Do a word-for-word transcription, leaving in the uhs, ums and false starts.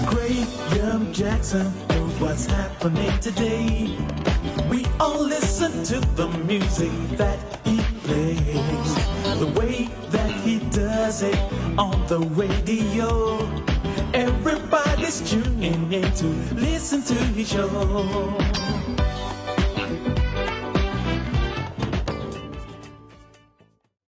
Graham Jackson knows what's happening today. We all listen to the music that he plays, the way that he does it on the radio. Everybody's tuning in to listen to his show.